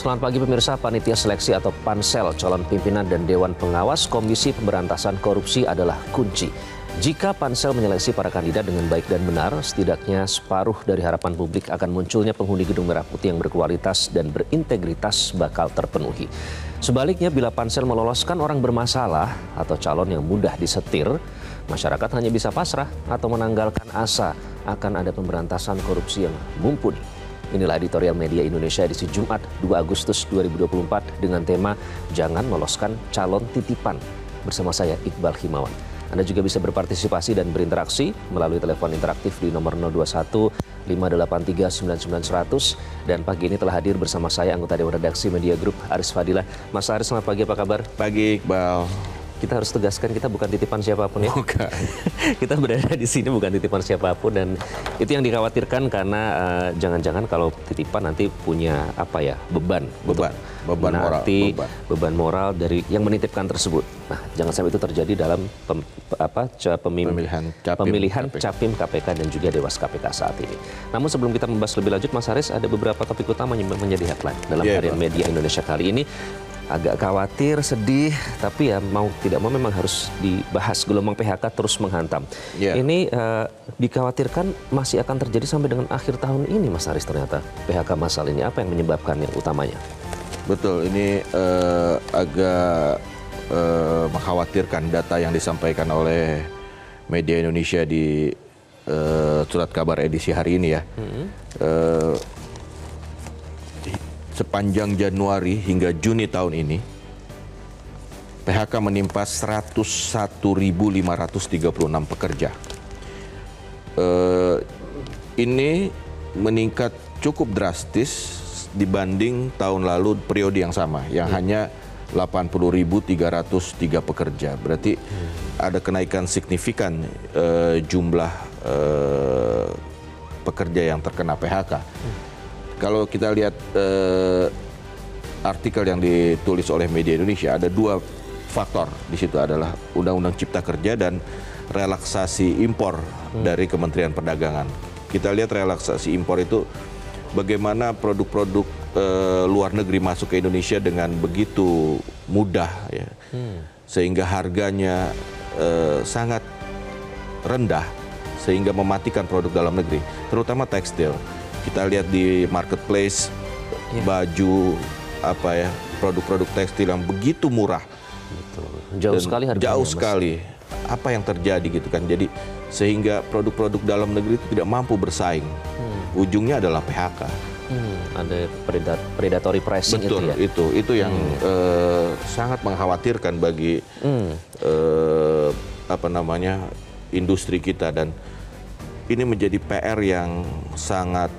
Selamat pagi pemirsa, Panitia Seleksi atau Pansel calon pimpinan dan Dewan Pengawas Komisi Pemberantasan Korupsi adalah kunci. Jika Pansel menyeleksi para kandidat dengan baik dan benar, setidaknya separuh dari harapan publik akan munculnya penghuni Gedung Merah Putih yang berkualitas dan berintegritas bakal terpenuhi. Sebaliknya, bila Pansel meloloskan orang bermasalah atau calon yang mudah disetir, masyarakat hanya bisa pasrah atau menanggalkan asa akan ada pemberantasan korupsi yang mumpuni. Inilah editorial Media Indonesia edisi Jumat 2 Agustus 2024 dengan tema Jangan Loloskan Calon Titipan. Bersama saya Iqbal Himawan. Anda juga bisa berpartisipasi dan berinteraksi melalui telepon interaktif di nomor 021 583 99 100. Dan pagi ini telah hadir bersama saya anggota Dewan Redaksi Media Group Aris Fadilah. Mas Aris, selamat pagi, apa kabar? Pagi, Iqbal. Kita harus tegaskan kita bukan titipan siapapun ya. Bukan. Kita berada di sini bukan titipan siapapun, dan itu yang dikhawatirkan karena jangan-jangan kalau titipan nanti punya apa ya, beban moral, beban moral dari yang menitipkan tersebut. Nah, jangan sampai itu terjadi dalam pemilihan Capim KPK dan juga Dewas KPK saat ini. Namun sebelum kita membahas lebih lanjut, Mas Haris, ada beberapa topik utama yang menjadi headline dalam harian Media Indonesia kali ini. Agak khawatir, sedih, tapi ya mau tidak mau memang harus dibahas. Gelombang PHK terus menghantam. Ini dikhawatirkan masih akan terjadi sampai dengan akhir tahun ini, Mas Haris, ternyata PHK massal ini. Apa yang menyebabkan yang utamanya? Betul, ini agak mengkhawatirkan data yang disampaikan oleh Media Indonesia di surat kabar edisi hari ini ya. Sepanjang Januari hingga Juni tahun ini, PHK menimpa 101.536 pekerja. Ini meningkat cukup drastis dibanding tahun lalu periode yang sama, yang hanya 80.303 pekerja. Berarti ada kenaikan signifikan jumlah pekerja yang terkena PHK. Kalau kita lihat artikel yang ditulis oleh Media Indonesia, ada dua faktor di situ, adalah Undang-Undang Cipta Kerja dan relaksasi impor dari Kementerian Perdagangan. Kita lihat relaksasi impor itu bagaimana produk-produk luar negeri masuk ke Indonesia dengan begitu mudah, ya, sehingga harganya sangat rendah, sehingga mematikan produk dalam negeri, terutama tekstil. Kita lihat di marketplace, baju, produk-produk tekstil yang begitu murah. Betul. Jauh sekali harganya. Jauh sekali. Apa yang terjadi gitu kan? Jadi sehingga produk-produk dalam negeri itu tidak mampu bersaing. Ujungnya adalah PHK. Ada predatory pricing. Betul, itu yang sangat mengkhawatirkan bagi industri kita, dan ini menjadi PR yang sangat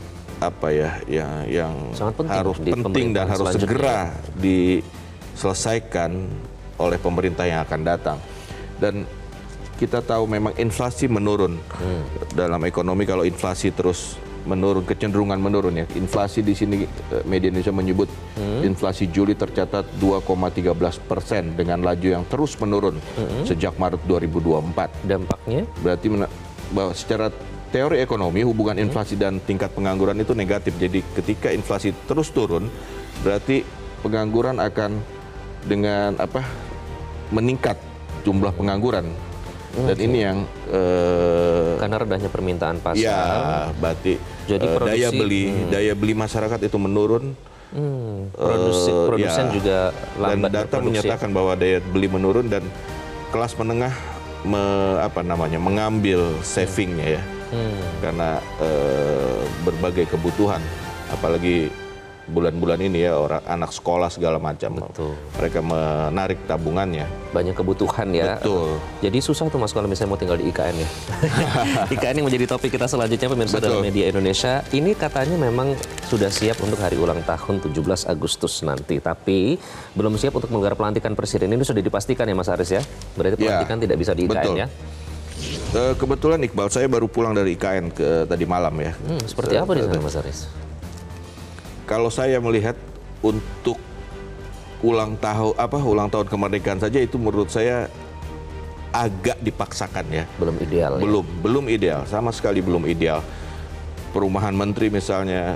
yang harus penting dan harus segera diselesaikan oleh pemerintah yang akan datang. Dan kita tahu memang inflasi menurun dalam ekonomi. Kalau inflasi terus menurun, kecenderungan menurun ya. Inflasi di sini Media Indonesia menyebut inflasi Juli tercatat 2,13% dengan laju yang terus menurun sejak Maret 2024. Dampaknya berarti bahwa secara teori ekonomi, hubungan inflasi dan tingkat pengangguran itu negatif. Jadi ketika inflasi terus turun, berarti pengangguran akan dengan meningkat jumlah pengangguran. Dan ini yang karena rendahnya permintaan pasar. Ya, berarti jadi daya beli masyarakat itu menurun. Produsen juga lambat. Dan data menyatakan bahwa daya beli menurun dan kelas menengah mengambil savingnya ya. Karena berbagai kebutuhan, apalagi bulan-bulan ini ya, orang anak sekolah segala macam. Betul. Mereka menarik tabungannya. Banyak kebutuhan ya. Betul. Jadi susah tuh Mas kalau misalnya mau tinggal di IKN ya. IKN yang menjadi topik kita selanjutnya pemirsa dalam Media Indonesia. Ini katanya memang sudah siap untuk hari ulang tahun 17 Agustus nanti. Tapi belum siap untuk menggelar pelantikan presiden. Ini sudah dipastikan ya Mas Haris ya. Berarti pelantikan tidak bisa di IKN. Betul. Ya. Kebetulan Iqbal, saya baru pulang dari IKN tadi malam ya. Seperti apa di sana Mas Haris? Kalau saya melihat untuk ulang tahun kemerdekaan saja itu menurut saya agak dipaksakan ya. Belum ideal. Belum ideal, sama sekali belum ideal. Perumahan menteri misalnya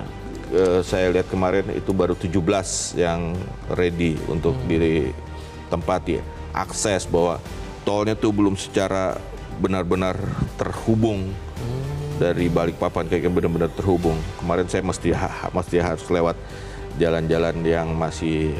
saya lihat kemarin itu baru 17 yang ready untuk ditempati. Akses bahwa tolnya tuh belum secara benar-benar terhubung dari Balikpapan kayak benar-benar terhubung. Kemarin saya mesti harus lewat jalan-jalan yang masih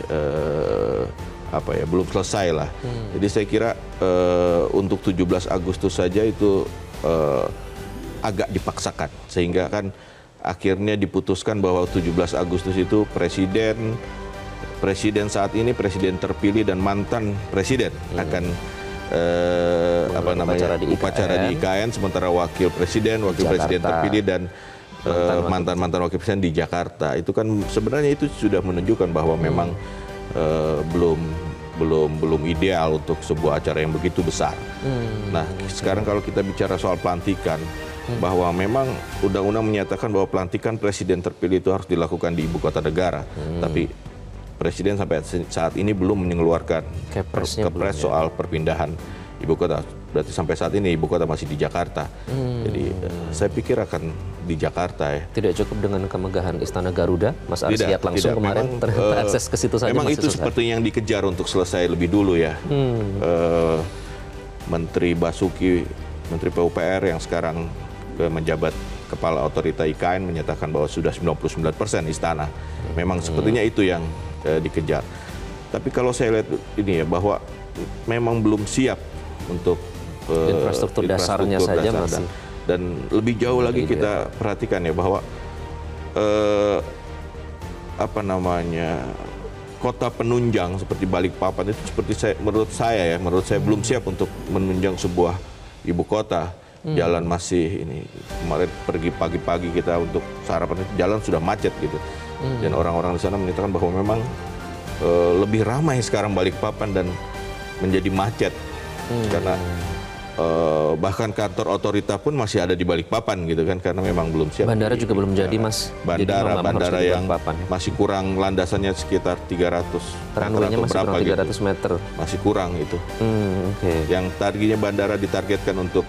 belum selesai lah. Jadi saya kira untuk 17 Agustus saja itu agak dipaksakan, sehingga kan akhirnya diputuskan bahwa 17 Agustus itu presiden saat ini, presiden terpilih dan mantan presiden akan upacara di IKN, sementara wakil presiden terpilih dan mantan wakil presiden di Jakarta. Itu kan sebenarnya itu sudah menunjukkan bahwa memang belum ideal untuk sebuah acara yang begitu besar. Nah, sekarang kalau kita bicara soal pelantikan, bahwa memang undang-undang menyatakan bahwa pelantikan presiden terpilih itu harus dilakukan di ibu kota negara, tapi presiden sampai saat ini belum mengeluarkan kepres soal perpindahan ibu kota. Berarti sampai saat ini ibu kota masih di Jakarta. Jadi saya pikir akan di Jakarta ya. Tidak cukup dengan kemegahan Istana Garuda, Mas Aris lihat langsung kemarin, ternyata akses ke situ saja memang masih itu susah. Seperti yang dikejar untuk selesai lebih dulu ya. Menteri Basuki, Menteri PUPR yang sekarang menjabat Kepala Otorita IKN menyatakan bahwa sudah 99% istana. Memang sepertinya itu yang dikejar. Tapi kalau saya lihat ini ya, bahwa memang belum siap untuk infrastruktur dasarnya saja masih. Dan lebih jauh lagi kita perhatikan ya, bahwa kota penunjang seperti Balikpapan itu menurut saya belum siap untuk menunjang sebuah ibu kota. Jalan masih ini, kemarin pergi pagi-pagi kita untuk sarapan, jalan sudah macet gitu. Dan orang-orang di sana menyatakan bahwa memang lebih ramai sekarang Balikpapan dan menjadi macet. Karena bahkan kantor otorita pun masih ada di Balikpapan gitu kan, karena memang belum siap. Bandara juga belum jadi, Mas. Bandara yang masih kurang landasannya sekitar 300 runway-nya masih kurang 300 gitu. Meter. Masih kurang itu. Yang tadinya bandara ditargetkan untuk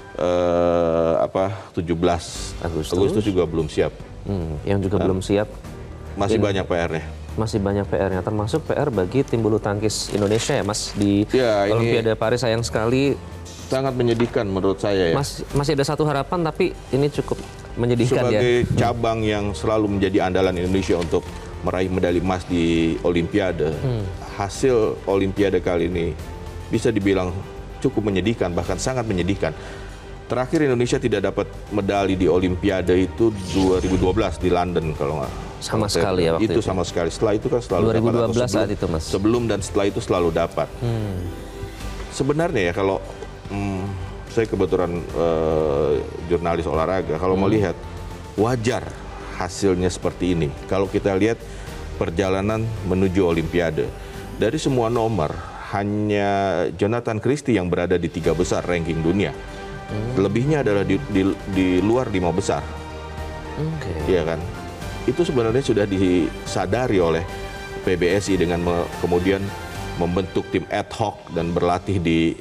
17 Agustus juga belum siap. Yang juga belum siap. Masih banyak PR-nya. Masih banyak PR-nya, termasuk PR bagi tim bulu tangkis Indonesia ya, Mas, di Olimpiade Paris. Sayang sekali, sangat menyedihkan menurut saya ya. Masih ada satu harapan, tapi ini cukup menyedihkan ya. Sebagai cabang yang selalu menjadi andalan Indonesia untuk meraih medali emas di Olimpiade, hasil Olimpiade kali ini bisa dibilang cukup menyedihkan, bahkan sangat menyedihkan. Terakhir Indonesia tidak dapat medali di Olimpiade itu 2012 di London kalau nggak. Sama sekali ya waktu itu. Sama sekali. Setelah itu kan selalu 2012 dapat. Saat itu, Mas. Sebelum dan setelah itu selalu dapat. Sebenarnya ya, kalau saya kebetulan jurnalis olahraga, kalau melihat wajar hasilnya seperti ini. Kalau kita lihat perjalanan menuju Olimpiade, dari semua nomor hanya Jonathan Christie yang berada di 3 besar ranking dunia. Lebihnya adalah di luar 5 besar. Iya kan? Itu sebenarnya sudah disadari oleh PBSI dengan kemudian membentuk tim ad hoc dan berlatih di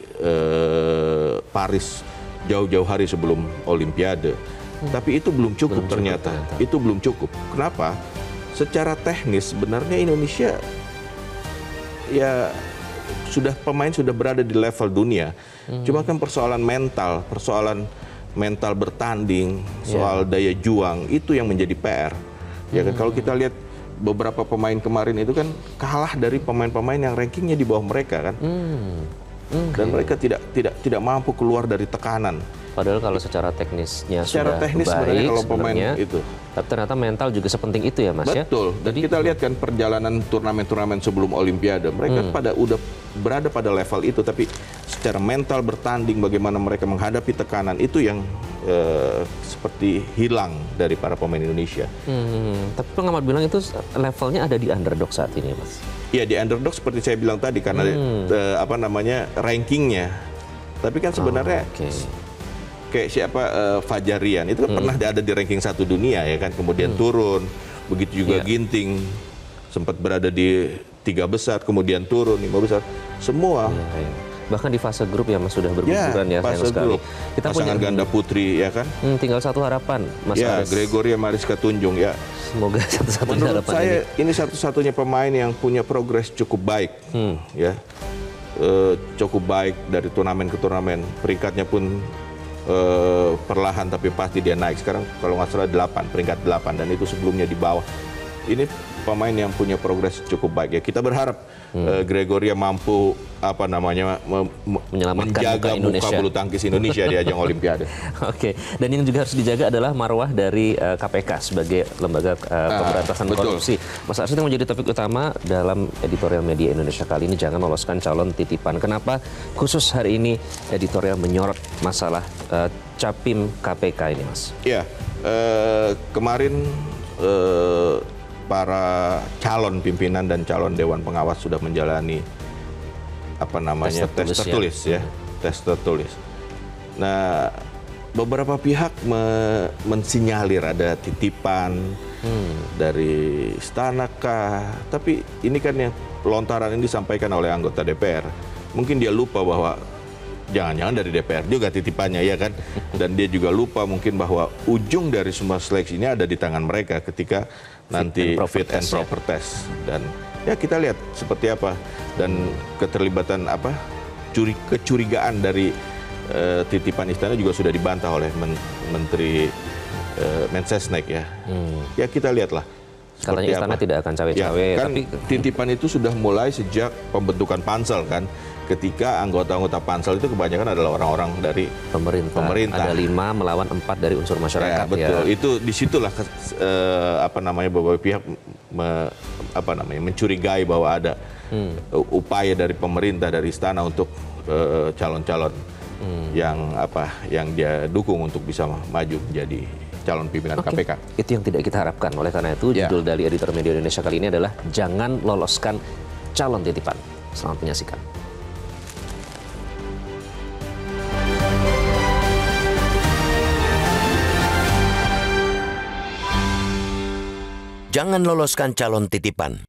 Paris jauh-jauh hari sebelum Olimpiade. Tapi itu belum cukup ternyata. Itu belum cukup. Kenapa? Secara teknis sebenarnya Indonesia ya pemain sudah berada di level dunia. Cuma kan persoalan mental bertanding, soal daya juang, itu yang menjadi PR. Ya kan, kalau kita lihat beberapa pemain kemarin itu kan kalah dari pemain-pemain yang rankingnya di bawah mereka kan. Dan mereka tidak mampu keluar dari tekanan. Padahal kalau secara teknisnya sudah teknis baik kalau pemain itu. Tapi ternyata mental juga sepenting itu ya, Mas. Betul. Dan kita lihat kan perjalanan turnamen-turnamen sebelum Olimpiade, mereka udah berada pada level itu, tapi secara mental bertanding, bagaimana mereka menghadapi tekanan, itu yang seperti hilang dari para pemain Indonesia. Tapi pengamat bilang itu levelnya ada di underdog saat ini, Mas. Iya, di underdog seperti saya bilang tadi, karena rankingnya. Tapi kan sebenarnya kayak siapa Fajarian itu kan pernah ada di ranking 1 dunia ya kan, kemudian turun. Begitu juga Ginting sempat berada di 3 besar, kemudian turun 5 besar. Semua Bahkan di fase grup ya Mas sudah berguguran ya sayang sekali. Grup. Kita pasangan punya ganda putri ya kan. Tinggal satu harapan Mas Ya, Aris. Gregoria Mariska Tunjung ya. Semoga satu-satunya Menurut harapan saya ini satu-satunya pemain yang punya progres cukup baik, ya, cukup baik dari turnamen ke turnamen. Peringkatnya pun perlahan tapi pasti dia naik. Sekarang kalau nggak salah peringkat 8 dan itu sebelumnya di bawah. Ini pemain yang punya progres cukup baik ya. Kita berharap Gregoria mampu menyelamatkan menjaga muka bulu tangkis Indonesia di ajang Olimpiade. Oke, dan yang juga harus dijaga adalah marwah dari KPK sebagai lembaga pemberantasan korupsi. Mas Arsyad, yang menjadi topik utama dalam editorial media Indonesia kali ini, jangan loloskan calon titipan. Kenapa khusus hari ini editorial menyorot masalah capim KPK ini, Mas? Ya, kemarin para calon pimpinan dan calon dewan pengawas sudah menjalani tes tertulis ya. Tes tertulis. Nah, beberapa pihak mensinyalir ada titipan dari istana kah, tapi ini kan yang lontaran ini disampaikan oleh anggota DPR. Mungkin dia lupa bahwa jangan-jangan dari DPR juga titipannya ya kan, dan dia juga lupa mungkin bahwa ujung dari semua seleksi ini ada di tangan mereka ketika nanti fit and proper test. Dan ya kita lihat seperti apa, dan keterlibatan kecurigaan dari titipan istana juga sudah dibantah oleh Menteri Mensesnek ya. Ya kita lihatlah. Katanya istana tidak akan cawe-cawe. Ya, kan tapi titipan itu sudah mulai sejak pembentukan pansel kan. Ketika anggota-anggota pansel itu kebanyakan adalah orang-orang dari pemerintah. Ada 5 melawan 4 dari unsur masyarakat. Ya, betul. Ya. Itu disitulah beberapa pihak mencurigai bahwa ada upaya dari pemerintah, dari istana untuk calon-calon yang dia dukung untuk bisa maju menjadi calon pimpinan KPK. Itu yang tidak kita harapkan. Oleh karena itu, judul dari editor media Indonesia kali ini adalah jangan loloskan calon titipan. Selamat menyaksikan. Jangan loloskan calon titipan.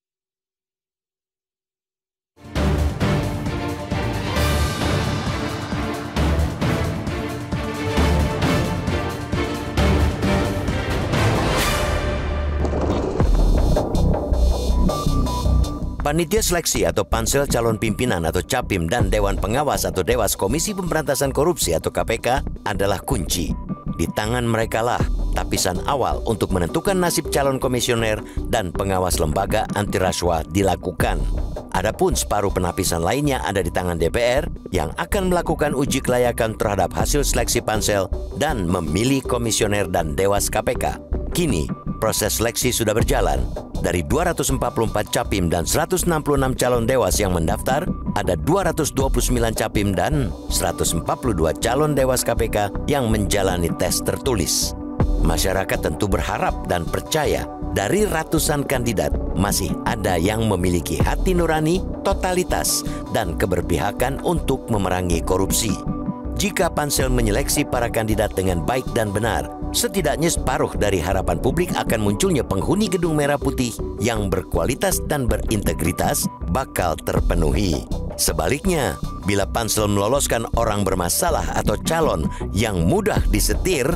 Panitia seleksi atau pansel calon pimpinan atau capim dan Dewan Pengawas atau Dewas Komisi Pemberantasan Korupsi atau KPK adalah kunci. Di tangan merekalah tapisan awal untuk menentukan nasib calon komisioner dan pengawas lembaga anti rasuah dilakukan. Adapun separuh penapisan lainnya ada di tangan DPR yang akan melakukan uji kelayakan terhadap hasil seleksi pansel dan memilih komisioner dan Dewas KPK. Kini, proses seleksi sudah berjalan. Dari 244 capim dan 166 calon dewas yang mendaftar, ada 229 capim dan 142 calon dewas KPK yang menjalani tes tertulis. Masyarakat tentu berharap dan percaya dari ratusan kandidat masih ada yang memiliki hati nurani, totalitas, dan keberpihakan untuk memerangi korupsi. Jika pansel menyeleksi para kandidat dengan baik dan benar, setidaknya separuh dari harapan publik akan munculnya penghuni Gedung Merah Putih yang berkualitas dan berintegritas bakal terpenuhi. Sebaliknya, bila pansel meloloskan orang bermasalah atau calon yang mudah disetir,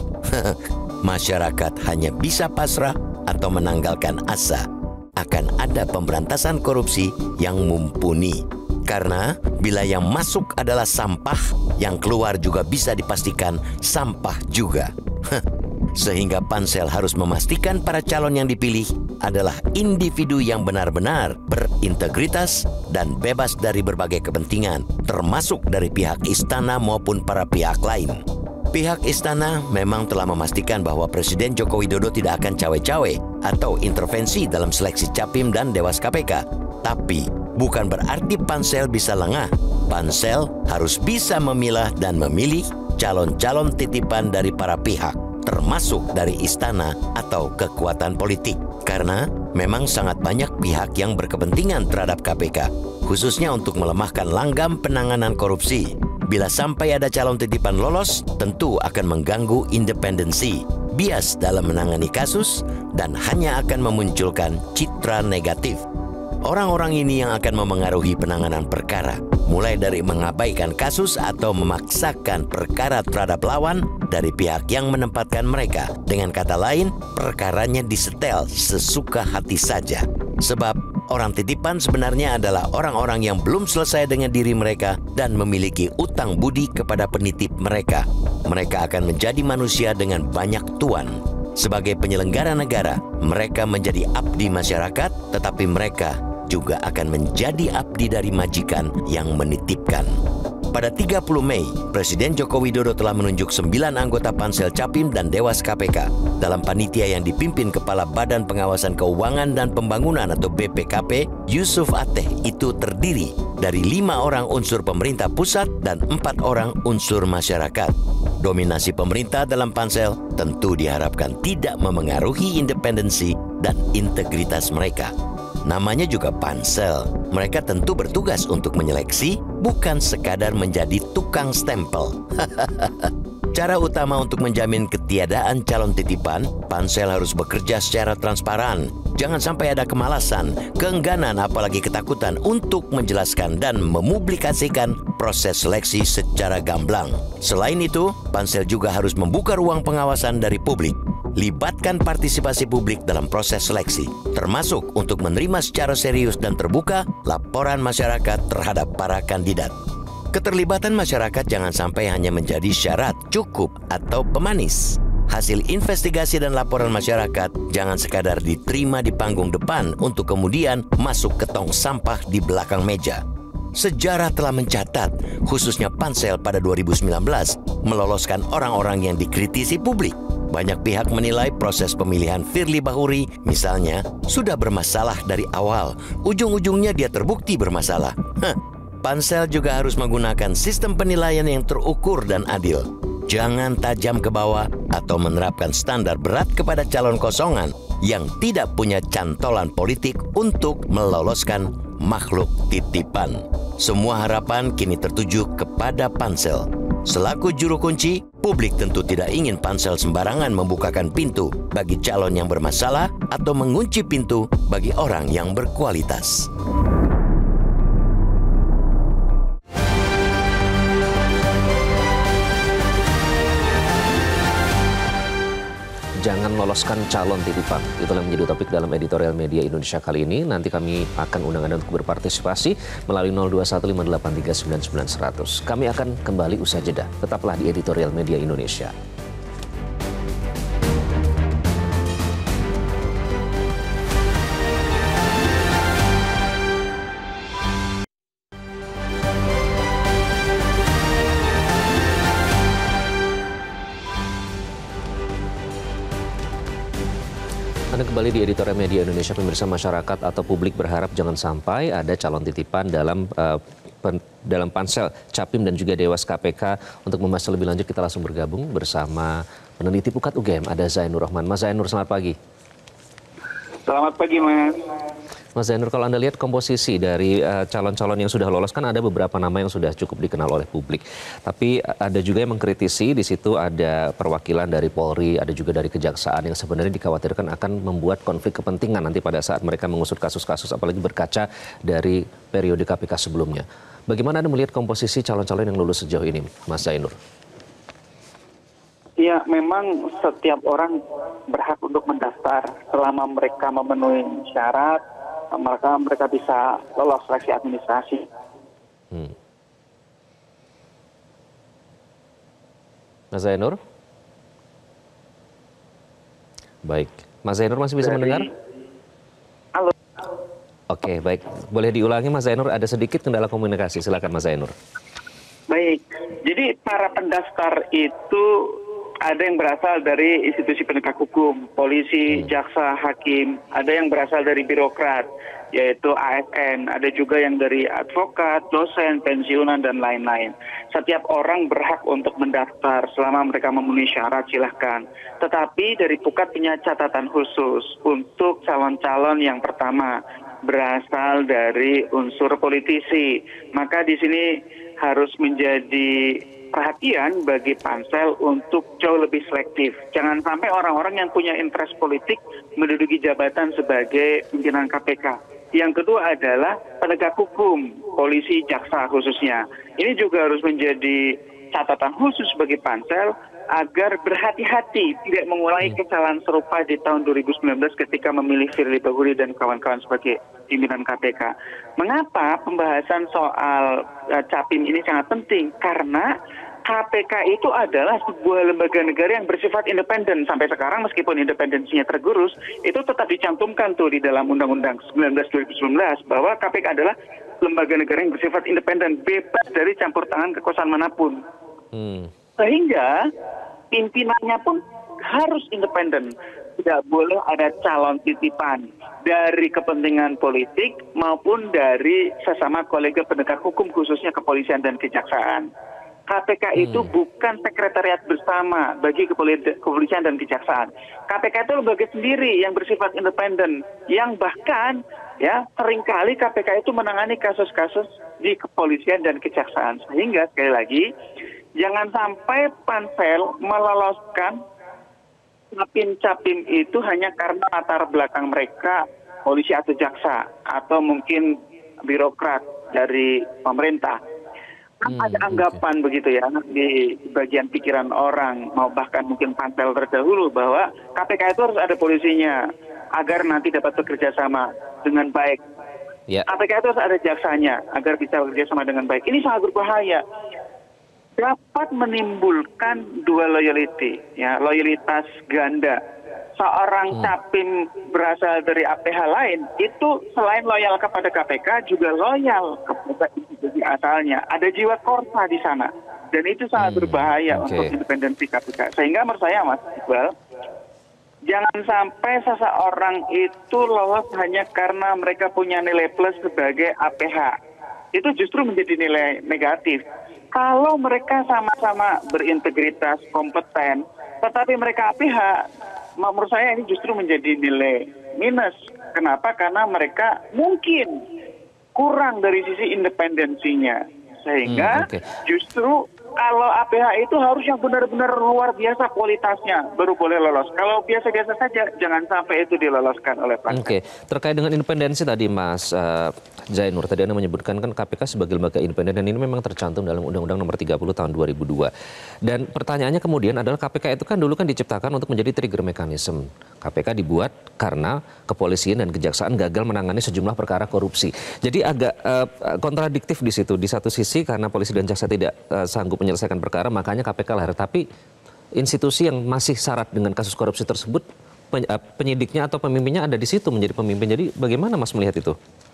masyarakat hanya bisa pasrah atau menanggalkan asa akan ada pemberantasan korupsi yang mumpuni. Karena bila yang masuk adalah sampah, yang keluar juga bisa dipastikan sampah juga. Sehingga pansel harus memastikan para calon yang dipilih adalah individu yang benar-benar berintegritas dan bebas dari berbagai kepentingan, termasuk dari pihak istana maupun para pihak lain. Pihak istana memang telah memastikan bahwa Presiden Joko Widodo tidak akan cawe-cawe atau intervensi dalam seleksi capim dan Dewas KPK. Tapi bukan berarti pansel bisa lengah. Pansel harus bisa memilah dan memilih calon-calon titipan dari para pihak, termasuk dari istana atau kekuatan politik. Karena memang sangat banyak pihak yang berkepentingan terhadap KPK, khususnya untuk melemahkan langgam penanganan korupsi. Bila sampai ada calon titipan lolos, tentu akan mengganggu independensi, bias dalam menangani kasus, dan hanya akan memunculkan citra negatif. orang-orang ini yang akan memengaruhi penanganan perkara, mulai dari mengabaikan kasus atau memaksakan perkara terhadap lawan dari pihak yang menempatkan mereka. Dengan kata lain, perkaranya disetel sesuka hati saja. Sebab orang titipan sebenarnya adalah orang-orang yang belum selesai dengan diri mereka dan memiliki utang budi kepada penitip mereka. Mereka akan menjadi manusia dengan banyak tuan. Sebagai penyelenggara negara, mereka menjadi abdi masyarakat, tetapi mereka juga akan menjadi abdi dari majikan yang menitipkan. Pada 30 Mei, Presiden Joko Widodo telah menunjuk 9 anggota Pansel Capim dan Dewas KPK. Dalam panitia yang dipimpin Kepala Badan Pengawasan Keuangan dan Pembangunan atau BPKP, Yusuf Ateh, itu terdiri dari 5 orang unsur pemerintah pusat dan 4 orang unsur masyarakat. Dominasi pemerintah dalam Pansel tentu diharapkan tidak memengaruhi independensi dan integritas mereka. Namanya juga Pansel. Mereka tentu bertugas untuk menyeleksi, bukan sekadar menjadi tukang stempel. Cara utama untuk menjamin ketiadaan calon titipan, Pansel harus bekerja secara transparan. Jangan sampai ada kemalasan, keengganan, apalagi ketakutan untuk menjelaskan dan memublikasikan proses seleksi secara gamblang. Selain itu, Pansel juga harus membuka ruang pengawasan dari publik. Libatkan partisipasi publik dalam proses seleksi, termasuk untuk menerima secara serius dan terbuka laporan masyarakat terhadap para kandidat. Keterlibatan masyarakat jangan sampai hanya menjadi syarat cukup atau pemanis. Hasil investigasi dan laporan masyarakat jangan sekadar diterima di panggung depan untuk kemudian masuk ke tong sampah di belakang meja. Sejarah telah mencatat, khususnya Pansel pada 2019, meloloskan orang-orang yang dikritisi publik. Banyak pihak menilai proses pemilihan Firly Bahuri, misalnya, sudah bermasalah dari awal. Ujung-ujungnya dia terbukti bermasalah. Pansel juga harus menggunakan sistem penilaian yang terukur dan adil. Jangan tajam ke bawah atau menerapkan standar berat kepada calon kosongan yang tidak punya cantolan politik untuk meloloskan makhluk titipan. Semua harapan kini tertuju kepada Pansel. Selaku juru kunci, publik tentu tidak ingin Pansel sembarangan membukakan pintu bagi calon yang bermasalah atau mengunci pintu bagi orang yang berkualitas. Jangan loloskan calon titipan. Itulah yang menjadi topik dalam editorial Media Indonesia kali ini. Nanti kami akan undang Anda untuk berpartisipasi melalui 0215839900. Kami akan kembali usai jeda. Tetaplah di editorial Media Indonesia. Anda kembali di editorial Media Indonesia. Pemirsa, masyarakat atau publik berharap jangan sampai ada calon titipan dalam Pansel Capim dan juga Dewas KPK. Untuk membahas lebih lanjut, kita langsung bergabung bersama peneliti Pukat UGM, ada Zainur Rahman. Mas Zainur, selamat pagi. Selamat pagi, Mas. Mas Zainur, kalau Anda lihat komposisi dari calon-calon yang sudah lolos, kan ada beberapa nama yang sudah cukup dikenal oleh publik. Tapi ada juga yang mengkritisi, di situ ada perwakilan dari Polri, ada juga dari Kejaksaan yang sebenarnya dikhawatirkan akan membuat konflik kepentingan nanti pada saat mereka mengusut kasus-kasus, apalagi berkaca dari periode KPK sebelumnya. Bagaimana Anda melihat komposisi calon-calon yang lulus sejauh ini, Mas Zainur? Ya, memang setiap orang berhak untuk mendaftar selama mereka memenuhi syarat, maka mereka bisa lolos seleksi administrasi. Mas Zainur? Baik. Mas Zainur masih bisa mendengar? Halo. Oke, baik. Boleh diulangi, Mas Zainur? Ada sedikit kendala komunikasi. Silakan, Mas Zainur. Baik. Jadi para pendaftar itu ada yang berasal dari institusi penegak hukum, polisi, jaksa, hakim, ada yang berasal dari birokrat, yaitu ASN, ada juga yang dari advokat, dosen, pensiunan, dan lain-lain. Setiap orang berhak untuk mendaftar selama mereka memenuhi syarat, silahkan. Tetapi dari Pukat punya catatan khusus untuk calon-calon yang pertama berasal dari unsur politisi. Maka di sini harus menjadi perhatian bagi Pansel untuk jauh lebih selektif. Jangan sampai orang-orang yang punya interest politik menduduki jabatan sebagai pimpinan KPK. Yang kedua adalah penegak hukum, polisi, jaksa khususnya. Ini juga harus menjadi catatan khusus bagi Pansel agar berhati-hati tidak mengulangi kesalahan serupa di tahun 2019 ketika memilih Firly Bahuri dan kawan-kawan sebagai pimpinan KPK. Mengapa pembahasan soal Capim ini sangat penting? Karena KPK itu adalah sebuah lembaga negara yang bersifat independen. Sampai sekarang meskipun independensinya tergerus, itu tetap dicantumkan tuh di dalam Undang-Undang 19 2019 bahwa KPK adalah lembaga negara yang bersifat independen, bebas dari campur tangan kekuasaan manapun. Sehingga pimpinannya pun harus independen. Tidak boleh ada calon titipan dari kepentingan politik maupun dari sesama kolega penegak hukum khususnya kepolisian dan kejaksaan. KPK itu bukan sekretariat bersama bagi kepolisian dan kejaksaan. KPK itu lembaga sendiri yang bersifat independen, yang bahkan ya seringkali KPK itu menangani kasus-kasus di kepolisian dan kejaksaan. Sehingga sekali lagi jangan sampai Pansel meloloskan capim-capim itu hanya karena latar belakang mereka polisi atau jaksa atau mungkin birokrat dari pemerintah. Ada anggapan begitu ya di bagian pikiran orang, mau bahkan mungkin Pansel terdahulu bahwa KPK itu harus ada polisinya agar nanti dapat bekerja sama dengan baik. KPK itu harus ada jaksanya agar bisa bekerja sama dengan baik. Ini sangat berbahaya. Dapat menimbulkan dua loyalty, ya, loyalitas ganda. Seorang capim berasal dari APH lain itu selain loyal kepada KPK juga loyal kepada institusi asalnya. Ada jiwa korsa di sana dan itu sangat berbahaya untuk independensi KPK. Sehingga menurut saya Mas Iqbal, jangan sampai seseorang itu lolos hanya karena mereka punya nilai plus sebagai APH. Itu justru menjadi nilai negatif. Kalau mereka sama-sama berintegritas, kompeten, tetapi mereka APH, menurut saya ini justru menjadi nilai minus. Kenapa? Karena mereka mungkin kurang dari sisi independensinya. Sehingga justru kalau APH itu harus yang benar-benar luar biasa kualitasnya baru boleh lolos. Kalau biasa-biasa saja jangan sampai itu diloloskan oleh Pansel. Terkait dengan independensi tadi Mas Zainur, tadi Anda menyebutkan kan KPK sebagai lembaga independen dan ini memang tercantum dalam Undang-Undang Nomor 30 Tahun 2002. Dan pertanyaannya kemudian adalah KPK itu kan dulu kan diciptakan untuk menjadi trigger mechanism. KPK dibuat karena kepolisian dan kejaksaan gagal menangani sejumlah perkara korupsi. Jadi agak kontradiktif di situ. Di satu sisi karena polisi dan jaksa tidak sanggup menyelesaikan perkara, makanya KPK lahir. Tapi institusi yang masih syarat dengan kasus korupsi tersebut, penyidiknya atau pemimpinnya ada di situ menjadi pemimpin. Jadi bagaimana Mas melihat itu?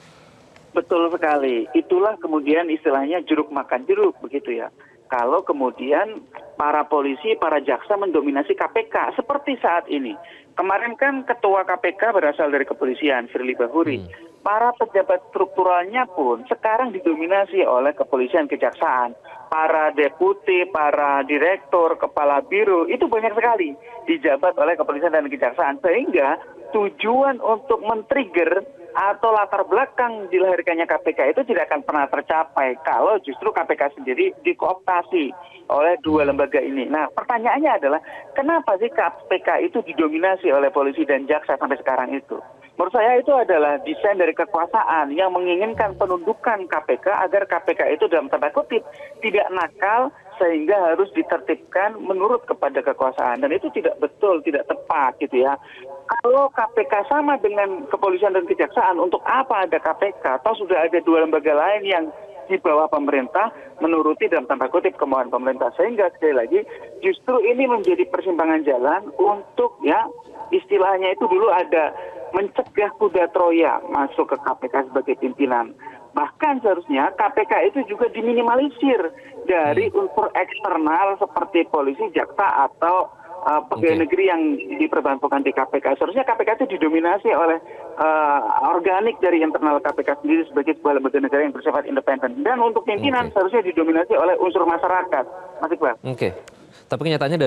Betul sekali. Itulah kemudian istilahnya jeruk makan jeruk begitu ya. Kalau kemudian para polisi, para jaksa mendominasi KPK seperti saat ini. Kemarin kan ketua KPK berasal dari kepolisian, Firly Bahuri. Para pejabat strukturalnya pun sekarang didominasi oleh kepolisian kejaksaan. Para deputi, para direktur, kepala biro, itu banyak sekali dijabat oleh kepolisian dan kejaksaan. Sehingga tujuan untuk men-trigger atau latar belakang dilahirkannya KPK itu tidak akan pernah tercapai kalau justru KPK sendiri dikooptasi oleh dua lembaga ini. Nah, pertanyaannya adalah kenapa sih KPK itu didominasi oleh polisi dan jaksa sampai sekarang itu? Menurut saya itu adalah desain dari kekuasaan yang menginginkan penundukan KPK agar KPK itu dalam tanda kutip tidak nakal sehingga harus ditertibkan menurut kepada kekuasaan. Dan itu tidak betul, tidak tepat gitu ya. Kalau KPK sama dengan kepolisian dan kejaksaan, untuk apa ada KPK? Atau sudah ada dua lembaga lain yang di bawah pemerintah menuruti dalam tanda kutip kemauan pemerintah. Sehingga sekali lagi justru ini menjadi persimpangan jalan untuk ya istilahnya itu dulu ada mencegah kuda Troya masuk ke KPK sebagai pimpinan. Bahkan seharusnya KPK itu juga diminimalisir dari unsur eksternal seperti polisi, jaksa atau pegawai negeri yang diperbantukan di KPK. Seharusnya KPK itu didominasi oleh organik dari internal KPK sendiri sebagai sebuah lembaga negara yang bersifat independen. Dan untuk pimpinan seharusnya didominasi oleh unsur masyarakat. Mas Iqbal. Tapi kenyataannya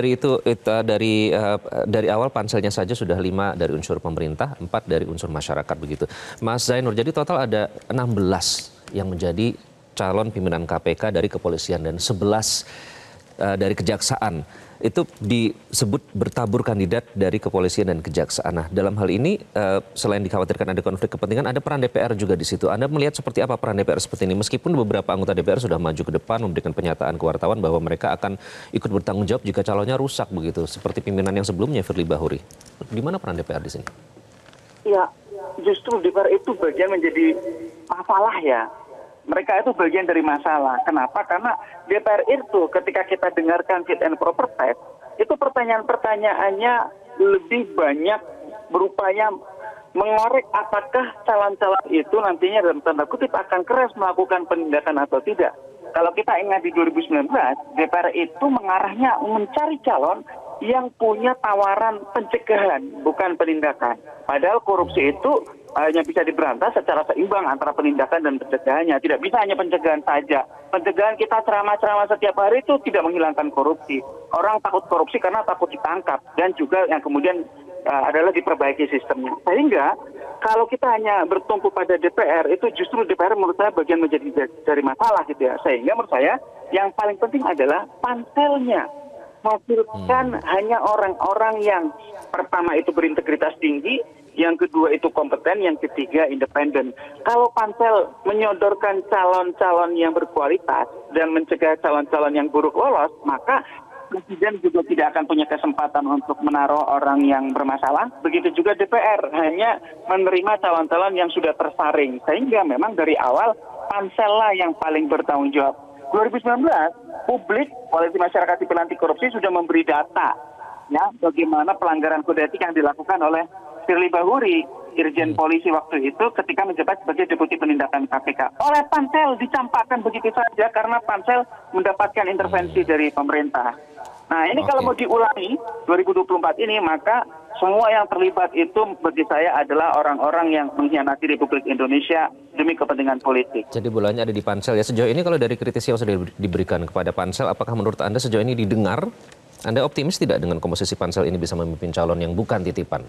dari awal panselnya saja sudah 5 dari unsur pemerintah, 4 dari unsur masyarakat begitu. Mas Zainur, jadi total ada 16 yang menjadi calon pimpinan KPK dari kepolisian dan 11 dari kejaksaan. itu disebut bertabur kandidat dari kepolisian dan kejaksaan. Nah, dalam hal ini selain dikhawatirkan ada konflik kepentingan, ada peran DPR juga di situ. Anda melihat seperti apa peran DPR seperti ini? Meskipun beberapa anggota DPR sudah maju ke depan memberikan pernyataan ke wartawan bahwa mereka akan ikut bertanggung jawab jika calonnya rusak begitu, seperti pimpinan yang sebelumnya, Firly Bahuri. Di mana peran DPR di sini? Ya, justru DPR itu bagian menjadi masalah ya. Mereka itu bagian dari masalah. Kenapa? Karena DPR itu ketika kita dengarkan fit and proper test, itu pertanyaan-pertanyaannya lebih banyak berupaya mengorek apakah calon-calon itu nantinya dalam tanda kutip akan keras melakukan penindakan atau tidak. Kalau kita ingat di 2019, DPR itu mengarahnya mencari calon yang punya tawaran pencegahan, bukan penindakan. Padahal korupsi itu hanya bisa diberantas secara seimbang antara penindakan dan pencegahannya. Tidak bisa hanya pencegahan saja. Pencegahan kita ceramah-ceramah setiap hari itu tidak menghilangkan korupsi. Orang takut korupsi karena takut ditangkap. Dan juga yang kemudian adalah diperbaiki sistemnya. Sehingga kalau kita hanya bertumpu pada DPR, itu justru DPR menurut saya bagian menjadi dari masalah gitu ya. Sehingga menurut saya yang paling penting adalah panselnya. Menghasilkan hanya orang-orang yang pertama itu berintegritas tinggi, yang kedua itu kompeten, yang ketiga independen. Kalau pansel menyodorkan calon-calon yang berkualitas dan mencegah calon-calon yang buruk lolos, maka Presiden juga tidak akan punya kesempatan untuk menaruh orang yang bermasalah. Begitu juga DPR hanya menerima calon-calon yang sudah tersaring. Sehingga memang dari awal pansel lah yang paling bertanggung jawab. 2019, publik, Koalisi Masyarakat Sipil Anti Korupsi sudah memberi data ya bagaimana pelanggaran kode etik yang dilakukan oleh Firly Bahuri, Irjen Polisi waktu itu ketika menjabat sebagai Deputi Penindakan KPK. Oleh pansel dicampakkan begitu saja karena pansel mendapatkan intervensi dari pemerintah. Nah ini kalau mau diulangi 2024 ini, maka semua yang terlibat itu bagi saya adalah orang-orang yang mengkhianati Republik Indonesia demi kepentingan politik. Jadi bolanya ada di pansel ya. Sejauh ini kalau dari kritisi yang sudah diberikan kepada pansel, apakah menurut Anda sejauh ini didengar? Anda optimis tidak dengan komposisi pansel ini bisa memimpin calon yang bukan titipan?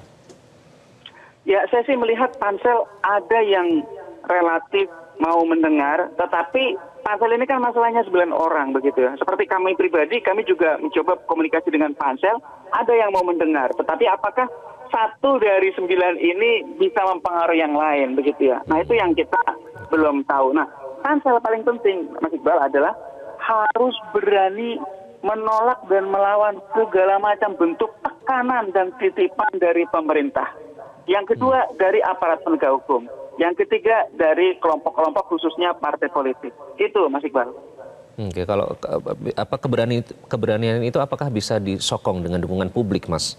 Ya, saya sih melihat pansel ada yang relatif mau mendengar, tetapi pansel ini kan masalahnya 9 orang begitu ya. Seperti kami pribadi, kami juga mencoba komunikasi dengan pansel, ada yang mau mendengar. Tetapi apakah 1 dari 9 ini bisa mempengaruhi yang lain begitu ya. Nah itu yang kita belum tahu. Nah pansel paling penting, Mas Iqbal, adalah harus berani menolak dan melawan segala macam bentuk tekanan dan titipan dari pemerintah. Yang kedua dari aparat penegak hukum. Yang ketiga dari kelompok-kelompok khususnya partai politik. Itu Mas Iqbal. Oke, kalau apa keberanian itu apakah bisa disokong dengan dukungan publik, Mas?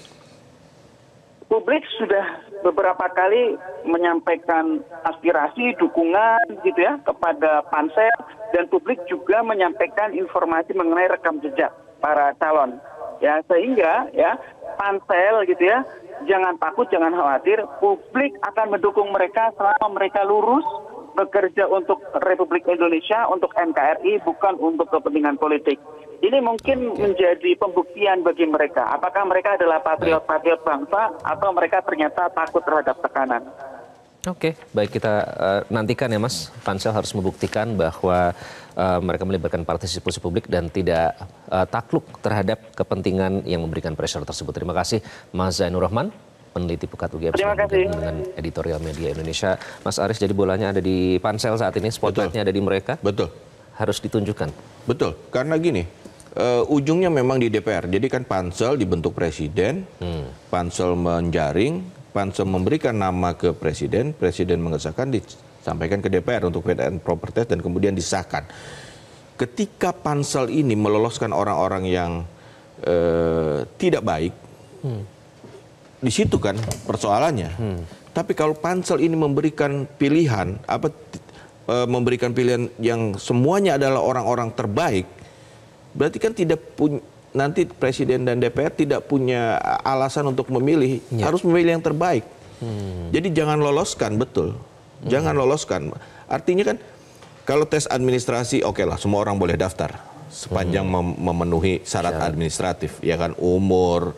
Publik sudah beberapa kali menyampaikan aspirasi, dukungan gitu ya kepada pansel, dan publik juga menyampaikan informasi mengenai rekam jejak para calon. Ya, sehingga ya pansel gitu ya, jangan takut, jangan khawatir, publik akan mendukung mereka selama mereka lurus bekerja untuk Republik Indonesia, untuk NKRI, bukan untuk kepentingan politik. Ini mungkin menjadi pembuktian bagi mereka. Apakah mereka adalah patriot-patriot bangsa atau mereka ternyata takut terhadap tekanan. Oke, baik, kita nantikan ya Mas. Pansel harus membuktikan bahwa mereka melibatkan partisipasi publik dan tidak takluk terhadap kepentingan yang memberikan pressure tersebut. Terima kasih Mas Zainur Rahman, peneliti Pukat UGM dengan editorial media Indonesia. Mas Aris, jadi bolanya ada di pansel saat ini, spotlightnya ada di mereka. Betul. Harus ditunjukkan. Betul, karena gini, ujungnya memang di DPR. Jadi kan pansel dibentuk presiden, pansel menjaring, pansel memberikan nama ke presiden, presiden mengesahkan, disampaikan ke DPR untuk fit and proper test dan kemudian disahkan. Ketika pansel ini meloloskan orang-orang yang tidak baik, di situ kan persoalannya. Tapi kalau pansel ini memberikan pilihan, memberikan pilihan yang semuanya adalah orang-orang terbaik, berarti kan tidak punya, nanti presiden dan DPR tidak punya alasan untuk memilih, harus memilih yang terbaik. Jadi jangan loloskan, betul. Jangan loloskan. Artinya kan kalau tes administrasi, oke lah, semua orang boleh daftar sepanjang memenuhi syarat administratif, ya kan, umur,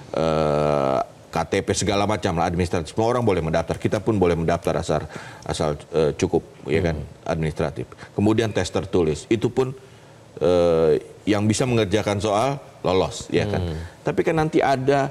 KTP segala macam lah administratif. Semua orang boleh mendaftar, kita pun boleh mendaftar asal cukup, ya kan, administratif. Kemudian tes tertulis, itu pun yang bisa mengerjakan soal lolos, ya kan. Tapi kan nanti ada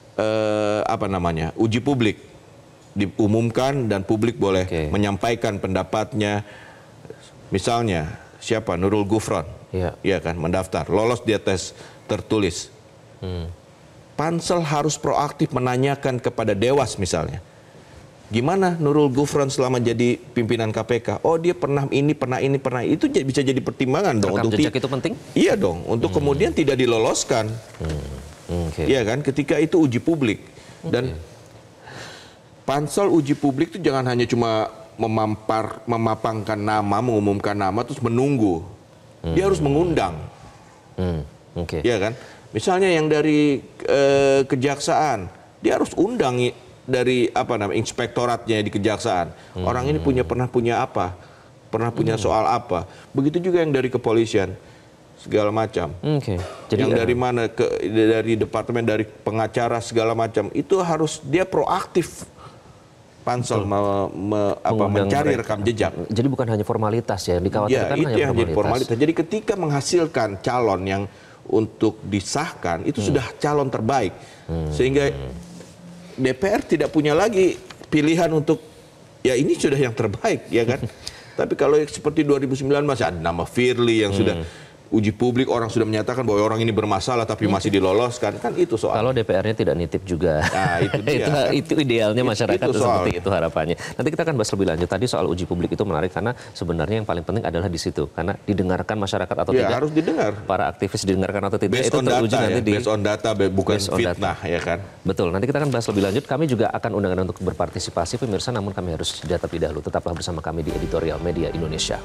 uji publik, diumumkan dan publik boleh menyampaikan pendapatnya. Misalnya siapa, Nurul Gufron, ya kan, mendaftar, lolos dia tes tertulis. Pansel harus proaktif menanyakan kepada Dewas misalnya, gimana Nurul Gufron selama jadi pimpinan KPK? Oh, dia pernah ini, pernah ini, pernah itu, bisa jadi pertimbangan dong. Rekam jejak itu penting? Iya dong, untuk kemudian tidak diloloskan. Iya kan, ketika itu uji publik. Dan pansel uji publik itu jangan hanya cuma memapangkan nama, mengumumkan nama, terus menunggu. Dia harus mengundang. Iya kan? Misalnya yang dari kejaksaan, dia harus undang dari inspektoratnya di kejaksaan. Orang ini pernah punya apa? Pernah punya soal apa? Begitu juga yang dari kepolisian. Segala macam. Jadi yang dari mana, dari departemen, dari pengacara segala macam, itu harus dia proaktif. Pansel mencari rekam jejak. Jadi bukan hanya formalitas ya, dikhawatirkan itu hanya yang formalitas. Jadi ketika menghasilkan calon yang untuk disahkan, itu sudah calon terbaik. Sehingga DPR tidak punya lagi pilihan untuk, ya ini sudah yang terbaik, ya kan. Tapi kalau seperti 2009 masih ada nama Firly yang sudah uji publik, orang sudah menyatakan bahwa orang ini bermasalah tapi masih diloloskan, kan itu soal. Kalau DPR-nya tidak nitip juga. Nah, itu dia. itu idealnya masyarakat itu seperti itu harapannya. Nanti kita akan bahas lebih lanjut. Tadi soal uji publik itu menarik karena sebenarnya yang paling penting adalah di situ, karena didengarkan masyarakat atau tidak. Harus didengar. Para aktivis didengarkan atau tidak, based itu teruji data, nanti based on data, bukan fitnah, ya kan. Betul. Nanti kita akan bahas lebih lanjut. Kami juga akan undang untuk berpartisipasi pemirsa, namun kami harus jeda terlebih dahulu. Tetaplah bersama kami di Editorial Media Indonesia.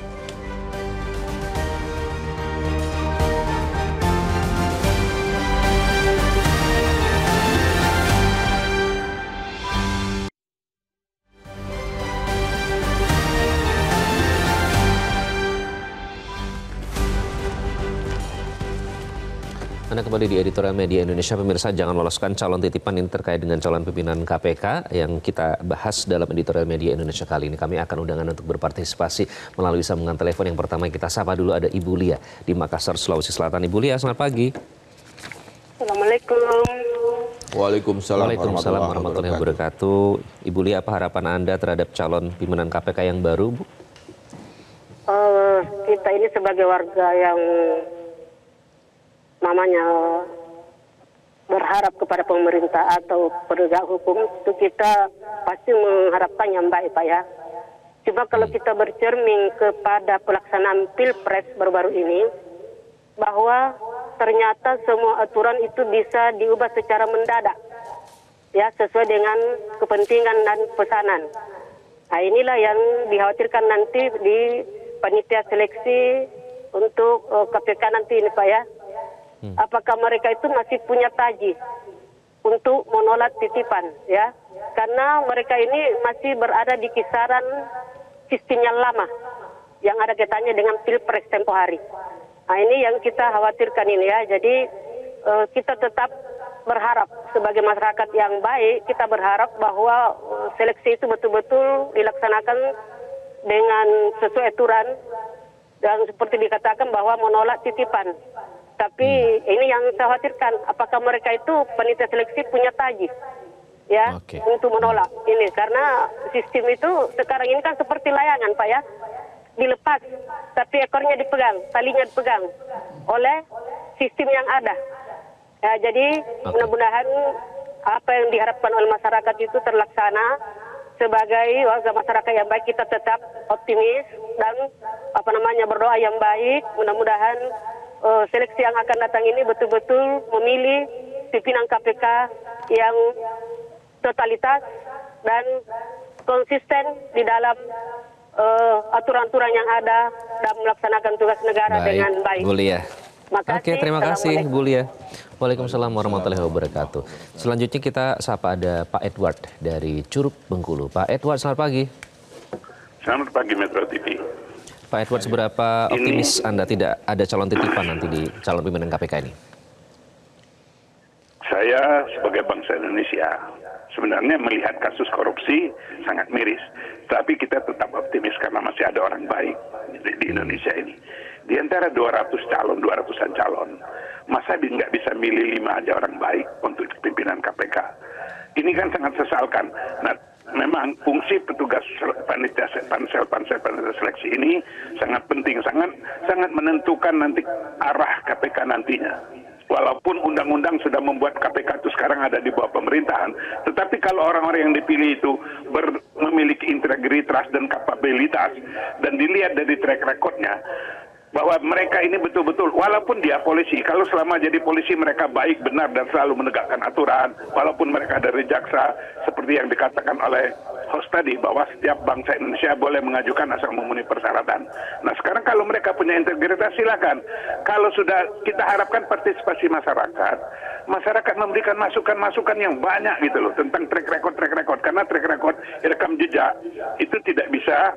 Anda kembali di Editorial Media Indonesia. Pemirsa, jangan loloskan calon titipan ini terkait dengan calon pimpinan KPK yang kita bahas dalam Editorial Media Indonesia kali ini. Kami akan undangan untuk berpartisipasi melalui sambungan telepon. Yang pertama kita sapa dulu, ada Ibu Lia di Makassar, Sulawesi Selatan. Ibu Lia, selamat pagi. Assalamualaikum. Waalaikumsalam warahmatullahi wabarakatuh. Ibu Lia, apa harapan Anda terhadap calon pimpinan KPK yang baru, Bu? Kita ini sebagai warga yang berharap kepada pemerintah atau penegak hukum, itu kita pasti mengharapkan yang baik, Pak, ya. Coba kalau kita bercermin kepada pelaksanaan Pilpres baru-baru ini, bahwa ternyata semua aturan itu bisa diubah secara mendadak, ya, sesuai dengan kepentingan dan pesanan. Nah, inilah yang dikhawatirkan nanti di panitia seleksi untuk KPK nanti ini, Pak, ya. Apakah mereka itu masih punya taji untuk menolak titipan, ya? Karena mereka ini masih berada di kisaran sistem yang lama, yang ada kaitannya dengan Pilpres tempo hari. Nah, ini yang kita khawatirkan ini, ya. Jadi kita tetap berharap sebagai masyarakat yang baik, kita berharap bahwa seleksi itu betul-betul dilaksanakan dengan sesuai aturan dan seperti dikatakan bahwa menolak titipan. Tapi ini yang saya khawatirkan, apakah mereka itu panitia seleksi punya taji, ya, untuk menolak ini, karena sistem itu sekarang ini kan seperti layangan, Pak, ya, dilepas, tapi ekornya dipegang, talinya dipegang oleh sistem yang ada. Ya, jadi mudah-mudahan apa yang diharapkan oleh masyarakat itu terlaksana. Sebagai warga masyarakat yang baik, kita tetap optimis dan berdoa yang baik. Mudah-mudahan seleksi yang akan datang ini betul-betul memilih pimpinan KPK yang totalitas dan konsisten di dalam aturan-aturan yang ada dan melaksanakan tugas negara dengan baik. Bu Lia. Oke, terima kasih Bu Lia. Waalaikumsalam warahmatullahi wabarakatuh. Selanjutnya kita sapa ada Pak Edward dari Curug Bengkulu. Pak Edward, selamat pagi. Selamat pagi Metro TV. Pak Edward, seberapa optimis Anda tidak ada calon titipan nanti di calon pimpinan KPK ini? Saya sebagai bangsa Indonesia sebenarnya melihat kasus korupsi sangat miris. Tapi kita tetap optimis karena masih ada orang baik di Indonesia ini. Di antara 200-an calon, masa nggak bisa milih 5 aja orang baik untuk pimpinan KPK? Ini kan sangat sesalkan. Nah, memang fungsi petugas panitia pansel seleksi ini sangat penting, sangat menentukan nanti arah KPK nantinya. Walaupun undang-undang sudah membuat KPK itu sekarang ada di bawah pemerintahan, tetapi kalau orang-orang yang dipilih itu memiliki integritas dan kapabilitas, dan dilihat dari track recordnya, bahwa mereka ini betul-betul, walaupun dia polisi, kalau selama jadi polisi mereka baik, benar, dan selalu menegakkan aturan, walaupun mereka dari jaksa, seperti yang dikatakan oleh host tadi, bahwa setiap bangsa Indonesia boleh mengajukan asal memenuhi persyaratan. Nah sekarang kalau mereka punya integritas, silakan. Kalau sudah, kita harapkan partisipasi masyarakat memberikan masukan-masukan yang banyak gitu loh, tentang track record, karena track record rekam jejak itu tidak bisa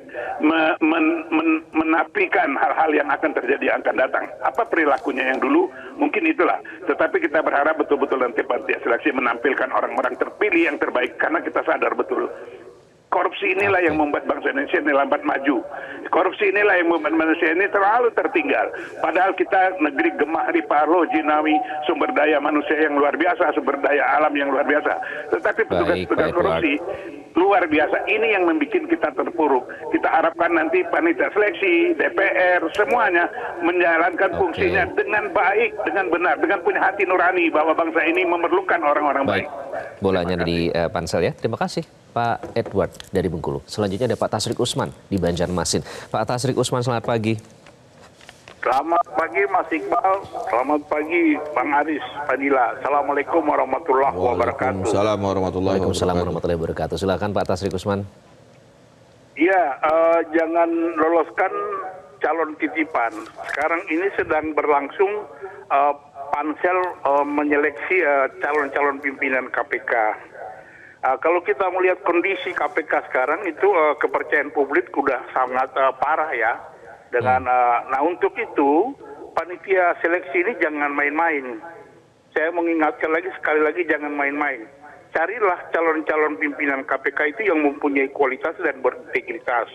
menafikan hal-hal yang akan terjadi akan datang. Apa perilakunya yang dulu, mungkin itulah. Tetapi kita berharap betul-betul nanti panitia seleksi menampilkan orang-orang terpilih yang terbaik, karena kita sadar betul korupsi inilah yang membuat bangsa Indonesia ini lambat maju. Korupsi inilah yang membuat Indonesia ini terlalu tertinggal. Padahal kita negeri gemah ripalo, jinawi, sumber daya manusia yang luar biasa, sumber daya alam yang luar biasa. Tetapi petugas korupsi luar biasa. Ini yang membuat kita terpuruk. Kita harapkan nanti panitia seleksi, DPR, semuanya menjalankan fungsinya dengan baik, dengan benar, dengan punya hati nurani bahwa bangsa ini memerlukan orang-orang baik. Bolanya di pansel ya. Terima kasih Pak Edward dari Bengkulu. Selanjutnya ada Pak Tasrik Usman di Banjarmasin. Pak Tasrik Usman, selamat pagi. Selamat pagi Mas Iqbal, selamat pagi Bang Aris, Fadila. Assalamualaikum warahmatullahi wabarakatuh. Waalaikumsalam warahmatullahi wabarakatuh. Silakan Pak Tasrik Usman. Iya, jangan loloskan calon titipan. Sekarang ini sedang berlangsung pansel menyeleksi calon-calon pimpinan KPK. Kalau kita melihat kondisi KPK sekarang itu kepercayaan publik sudah sangat parah ya. Dengan nah untuk itu panitia seleksi ini jangan main-main. Saya mengingatkan sekali lagi jangan main-main. Carilah calon-calon pimpinan KPK itu yang mempunyai kualitas dan berintegritas.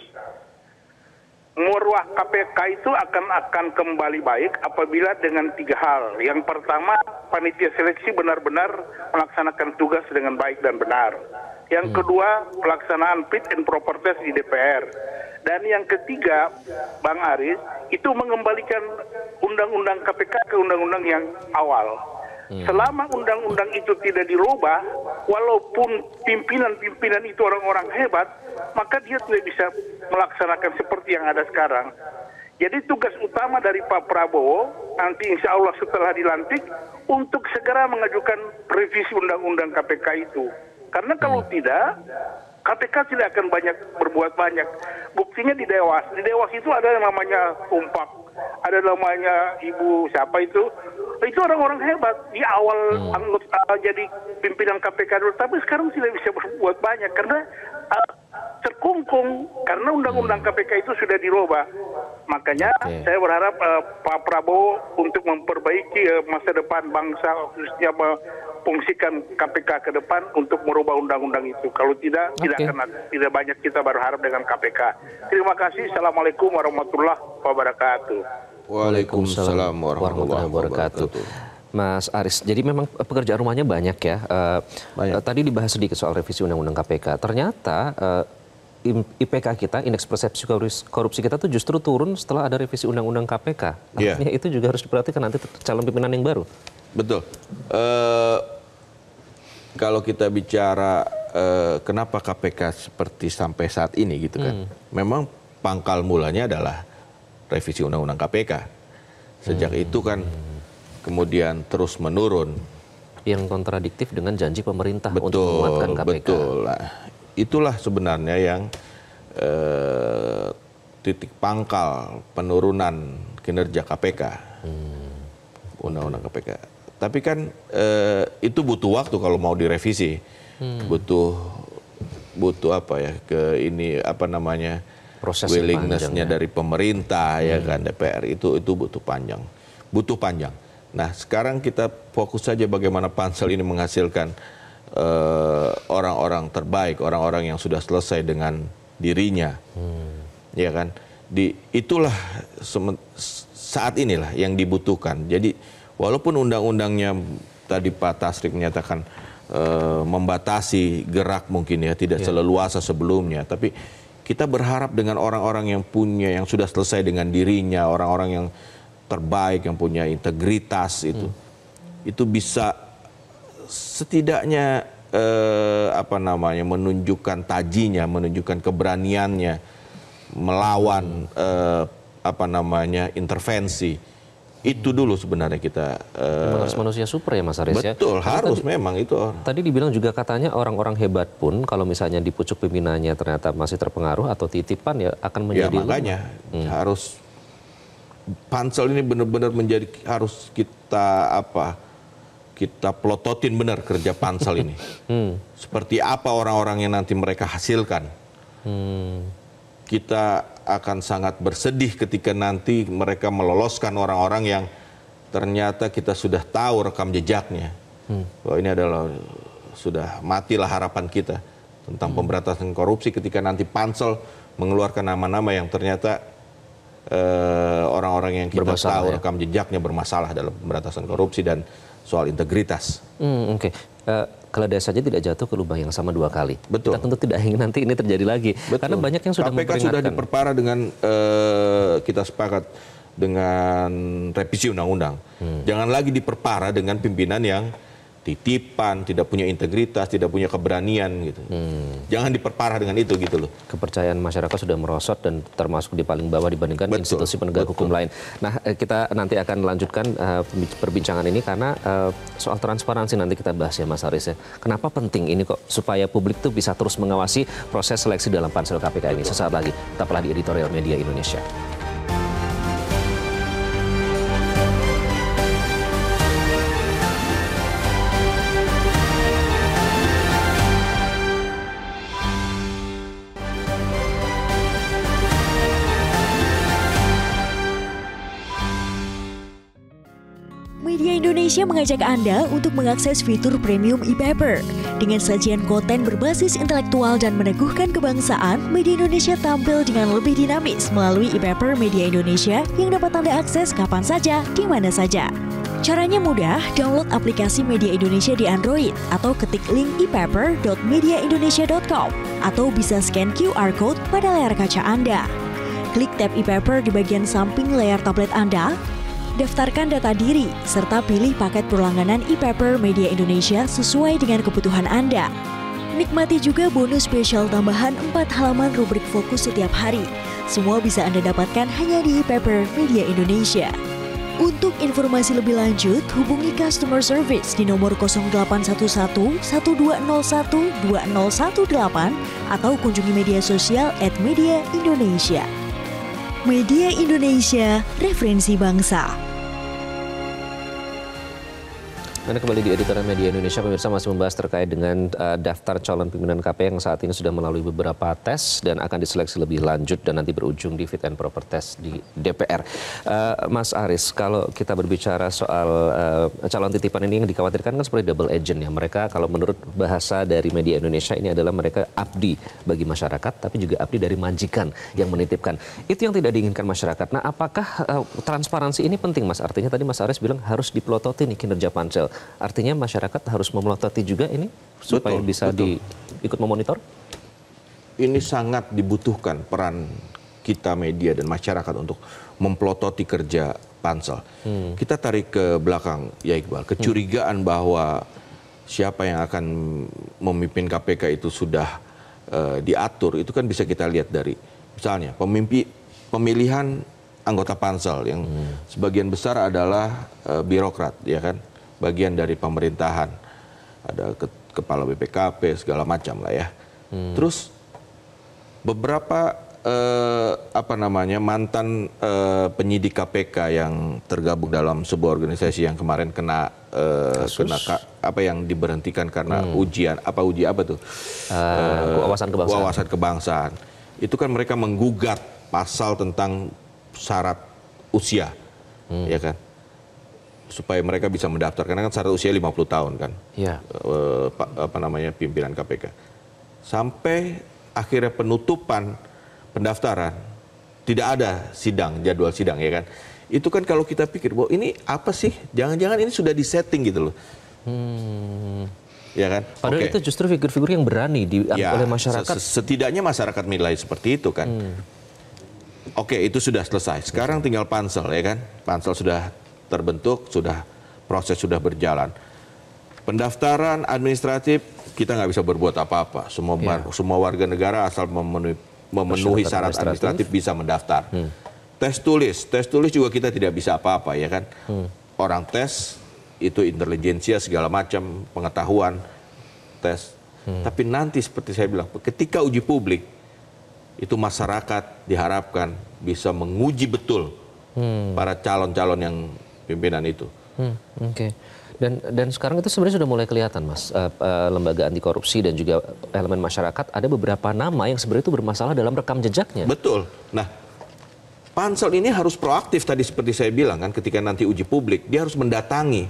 Marwah KPK itu akan kembali baik apabila dengan 3 hal. Yang pertama, panitia seleksi benar-benar melaksanakan tugas dengan baik dan benar. Yang kedua, pelaksanaan fit and proper test di DPR. Dan yang ketiga, Bang Aris, itu mengembalikan undang-undang KPK ke undang-undang yang awal. Selama undang-undang itu tidak dirubah, walaupun pimpinan-pimpinan itu orang-orang hebat, maka dia tidak bisa melaksanakan seperti yang ada sekarang. Jadi tugas utama dari Pak Prabowo, nanti insya Allah setelah dilantik, untuk segera mengajukan revisi undang-undang KPK itu. Karena kalau tidak, KPK tidak akan berbuat banyak. Buktinya di Dewas. Di Dewas itu ada yang namanya Tumpak, ada namanya Ibu siapa itu orang-orang hebat di awal anggota jadi pimpinan KPK dulu, tapi sekarang tidak bisa berbuat banyak karena terkungkung karena undang-undang KPK itu sudah dirubah. Makanya saya berharap Pak Prabowo untuk memperbaiki masa depan bangsa, khususnya fungsikan KPK ke depan untuk merubah undang-undang itu. Kalau tidak banyak kita berharap dengan KPK. Terima kasih. Assalamualaikum warahmatullahi wabarakatuh. Waalaikumsalam warahmatullahi wabarakatuh. Mas Aris, jadi memang pekerjaan rumahnya banyak ya. Tadi dibahas sedikit soal revisi undang-undang KPK. Ternyata IPK kita, indeks persepsi korupsi kita tuh justru turun setelah ada revisi undang-undang KPK. Artinya itu juga harus diperhatikan nanti calon pimpinan yang baru. Betul. Kalau kita bicara kenapa KPK seperti sampai saat ini gitu kan, memang pangkal mulanya adalah revisi undang-undang KPK. Sejak itu kan kemudian terus menurun. Yang kontradiktif dengan janji pemerintah untuk menguatkan KPK. Betul. Itulah sebenarnya yang titik pangkal penurunan kinerja KPK. Undang-undang KPK. Tapi kan itu butuh waktu kalau mau direvisi. Butuh apa ya, proses willingness-nya dari pemerintah ya kan, DPR itu butuh panjang. Nah, sekarang kita fokus saja bagaimana pansel ini menghasilkan orang-orang terbaik, orang-orang yang sudah selesai dengan dirinya. Ya kan? itulah saat inilah yang dibutuhkan. Jadi walaupun undang-undangnya tadi Pak Tasrik menyatakan membatasi gerak mungkin ya, tidak seleluasa sebelumnya, tapi kita berharap dengan orang-orang yang sudah selesai dengan dirinya, orang-orang yang terbaik, yang punya integritas itu bisa setidaknya menunjukkan tajinya, menunjukkan keberaniannya melawan intervensi. Itu dulu sebenarnya kita harus manusia super ya Mas Aris ya. Betul, harus memang itu. Tadi dibilang juga katanya orang-orang hebat pun kalau misalnya di pucuk pimpinannya ternyata masih terpengaruh atau titipan ya akan menjadi makanya harus pansel ini benar-benar menjadi harus kita pelototin benar kerja pansel ini. Seperti apa orang-orang yang nanti mereka hasilkan. Kita akan sangat bersedih ketika nanti mereka meloloskan orang-orang yang ternyata kita sudah tahu rekam jejaknya. Bahwa ini adalah sudah matilah harapan kita tentang pemberantasan korupsi ketika nanti pansel mengeluarkan nama-nama yang ternyata orang-orang yang kita tahu rekam jejaknya bermasalah dalam pemberantasan korupsi dan soal integritas. Keledai saja tidak jatuh ke lubang yang sama 2 kali. Betul. Kita tentu tidak ingin nanti ini terjadi lagi. Betul. Karena banyak yang sudah KPK memperingatkan. sudah diperparah dengan kita sepakat dengan revisi undang-undang. Jangan lagi diperparah dengan pimpinan yang titipan, tidak punya integritas, tidak punya keberanian gitu. Jangan diperparah dengan itu gitu loh. Kepercayaan masyarakat sudah merosot dan termasuk di paling bawah dibandingkan institusi penegak hukum lain. Nah, kita nanti akan lanjutkan perbincangan ini karena soal transparansi nanti kita bahas ya Mas Aris ya. Kenapa penting ini kok supaya publik tuh bisa terus mengawasi proses seleksi dalam pansel KPK ini. Sesaat lagi, tetaplah di Editorial Media Indonesia. Media Indonesia mengajak Anda untuk mengakses fitur premium e-paper. Dengan sajian konten berbasis intelektual dan meneguhkan kebangsaan, Media Indonesia tampil dengan lebih dinamis melalui e-paper Media Indonesia yang dapat Anda akses kapan saja, di mana saja. Caranya mudah, download aplikasi Media Indonesia di Android atau ketik link e-paper.mediaindonesia.com atau bisa scan QR Code pada layar kaca Anda. Klik tab e-paper di bagian samping layar tablet Anda, daftarkan data diri, serta pilih paket berlangganan e-paper Media Indonesia sesuai dengan kebutuhan Anda. Nikmati juga bonus spesial tambahan 4 halaman rubrik fokus setiap hari. Semua bisa Anda dapatkan hanya di e-paper Media Indonesia. Untuk informasi lebih lanjut, hubungi customer service di nomor 0811 1201 2018 atau kunjungi media sosial @mediaindonesia. Media Indonesia, referensi bangsa. Anda kembali di Editorial Media Indonesia, pemirsa masih membahas terkait dengan daftar calon pimpinan KPK yang saat ini sudah melalui beberapa tes dan akan diseleksi lebih lanjut dan nanti berujung di fit and proper test di DPR. Mas Aris, kalau kita berbicara soal calon titipan ini yang dikhawatirkan kan seperti double agent ya. Mereka kalau menurut bahasa dari Media Indonesia ini adalah mereka abdi bagi masyarakat, tapi juga abdi dari majikan yang menitipkan. Itu yang tidak diinginkan masyarakat. Nah, apakah transparansi ini penting, Mas? Artinya tadi Mas Aris bilang harus dipelototi nih kinerja pansel. Artinya masyarakat harus memelototi juga ini supaya bisa ikut memonitor? Ini sangat dibutuhkan peran kita media dan masyarakat untuk mempelototi kerja pansel. Kita tarik ke belakang ya Iqbal, kecurigaan bahwa siapa yang akan memimpin KPK itu sudah diatur, itu kan bisa kita lihat dari misalnya pemilihan anggota pansel yang sebagian besar adalah birokrat, ya kan? Bagian dari pemerintahan, ada kepala BPKP segala macam lah ya. Terus beberapa mantan penyidik KPK yang tergabung dalam sebuah organisasi yang kemarin kena yang diberhentikan karena uji apa tuh wawasan kebangsaan. Itu kan mereka menggugat pasal tentang syarat usia, ya kan? Supaya mereka bisa mendaftar, karena kan syarat usia 50 tahun kan, pimpinan KPK. Sampai akhirnya penutupan pendaftaran, tidak ada jadwal sidang ya kan. Itu kan kalau kita pikir bahwa ini apa sih? Jangan-jangan ini sudah disetting gitu loh. Ya kan? Padahal itu justru figur-figur yang berani oleh masyarakat. Setidaknya masyarakat menilai seperti itu kan. Oke, itu sudah selesai. Sekarang tinggal pansel ya kan. Pansel sudah terbentuk, proses sudah berjalan. Pendaftaran administratif kita nggak bisa berbuat apa-apa. Semua warga negara asal memenuhi syarat administratif bisa mendaftar. Tes tulis juga kita tidak bisa apa-apa ya kan. Orang tes itu intelijensia segala macam, pengetahuan, tes. Tapi nanti seperti saya bilang, ketika uji publik, itu masyarakat diharapkan bisa menguji betul para calon-calon yang pimpinan itu. Oke. Dan sekarang itu sebenarnya sudah mulai kelihatan, Mas, lembaga anti korupsi dan juga elemen masyarakat, ada beberapa nama yang sebenarnya itu bermasalah dalam rekam jejaknya. Betul. Nah, pansel ini harus proaktif tadi seperti saya bilang kan, ketika nanti uji publik dia harus mendatangi.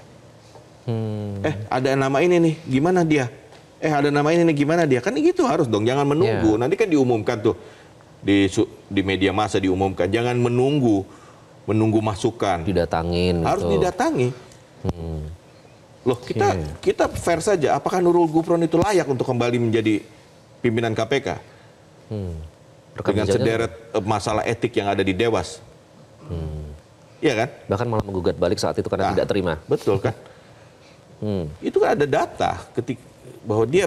Ada nama ini nih, gimana dia? Ada nama ini nih, gimana dia? Kan gitu harus dong, jangan menunggu. Nanti kan diumumkan tuh di media massa diumumkan, jangan menunggu masukan. Didatangin. Harus didatangi. Loh, kita fair saja. Apakah Nurul Gufron itu layak untuk kembali menjadi pimpinan KPK? Dengan sederet masalah etik yang ada di Dewas. Iya kan? Bahkan malah menggugat balik saat itu karena tidak terima. Betul kan? Itu kan ada data bahwa dia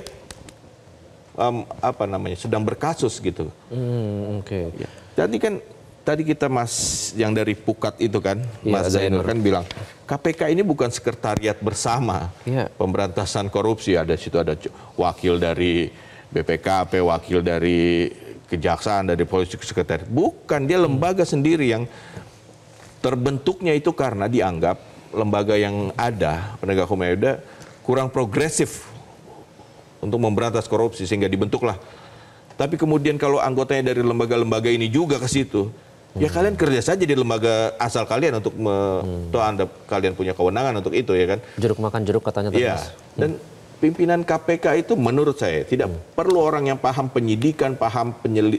sedang berkasus gitu. Oke. Ya. Tadi kita yang dari Pukat itu kan, Mas Zainur kan bilang KPK ini bukan sekretariat bersama pemberantasan korupsi. Ada situ ada wakil dari BPKP, wakil dari Kejaksaan, dari polisi, sekretariat. Bukan, dia lembaga sendiri yang terbentuknya itu karena dianggap lembaga yang ada, penegak hukum yang ada, kurang progresif untuk memberantas korupsi, sehingga dibentuklah. Tapi kemudian kalau anggotanya dari lembaga-lembaga ini juga ke situ, ya kalian kerja saja di lembaga asal kalian untuk kalian punya kewenangan untuk itu ya kan. Jeruk makan jeruk katanya tadi. Iya. Dan pimpinan KPK itu menurut saya tidak perlu orang yang paham penyidikan, paham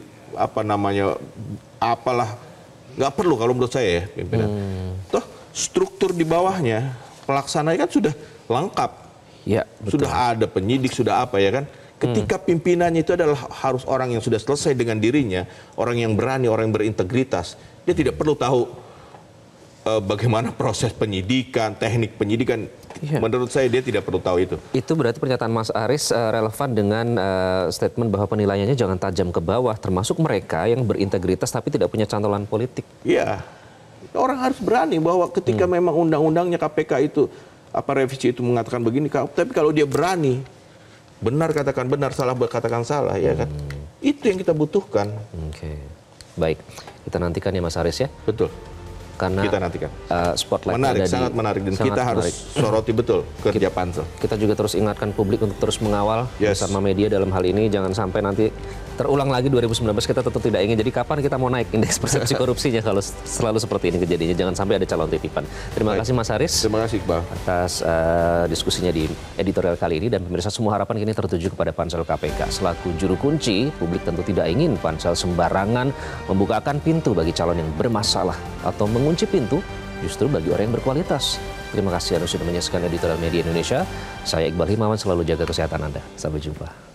nggak perlu kalau menurut saya ya pimpinan. Toh struktur di bawahnya pelaksananya kan sudah lengkap. Ya, betul. Sudah ada penyidik, sudah apa ya kan. Ketika pimpinannya itu adalah harus orang yang sudah selesai dengan dirinya, orang yang berani, orang yang berintegritas. Dia tidak perlu tahu bagaimana proses penyidikan, teknik penyidikan. Menurut saya dia tidak perlu tahu itu. Itu berarti pernyataan Mas Aris relevan dengan statement bahwa penilaiannya jangan tajam ke bawah, termasuk mereka yang berintegritas tapi tidak punya cantolan politik. Iya, orang harus berani bahwa ketika memang undang-undangnya KPK itu revisi itu mengatakan begini, tapi kalau dia berani, benar katakan benar, salah katakan salah, ya kan? Itu yang kita butuhkan. Oke, baik, kita nantikan ya Mas Aris ya. Betul. Karena kita nantikan. Spotlight menarik, sangat menarik, dan kita harus soroti betul kerja pansel. Kita juga terus ingatkan publik untuk terus mengawal bersama media dalam hal ini, jangan sampai nanti terulang lagi 2019, kita tentu tidak ingin. Jadi kapan kita mau naik indeks persepsi korupsinya kalau selalu seperti ini kejadiannya, jangan sampai ada calon titipan. Terima kasih Mas Aris. Terima kasih Iqbal atas diskusinya di editorial kali ini, dan pemirsa semua harapan kini tertuju kepada pansel KPK. Selaku juru kunci, publik tentu tidak ingin pansel sembarangan membukakan pintu bagi calon yang bermasalah atau mengunci pintu justru bagi orang yang berkualitas. Terima kasih Anda sudah menyaksikan editorial Media Indonesia. Saya Iqbal Himawan, selalu jaga kesehatan Anda. Sampai jumpa.